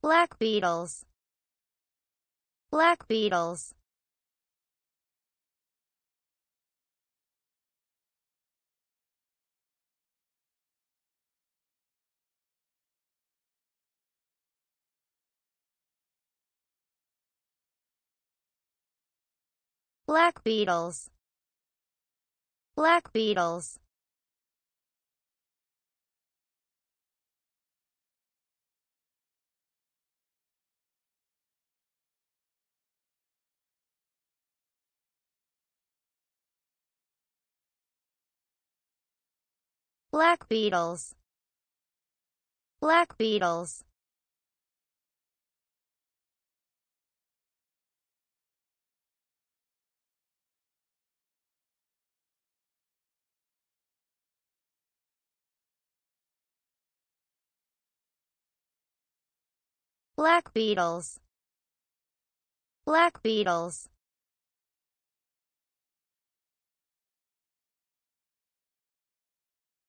Black beetles. Black beetles. Black beetles. Black beetles. Black beetles. Black beetles. Black beetles. Black beetles.